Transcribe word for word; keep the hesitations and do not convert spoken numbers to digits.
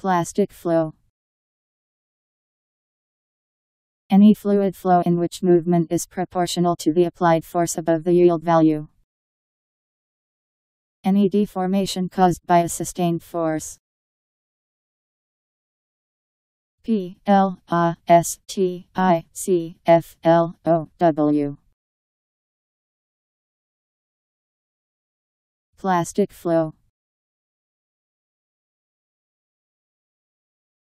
Plastic flow. Any fluid flow in which movement is proportional to the applied force above the yield value. Any deformation caused by a sustained force. P L A S T I C F L O W. Plastic flow.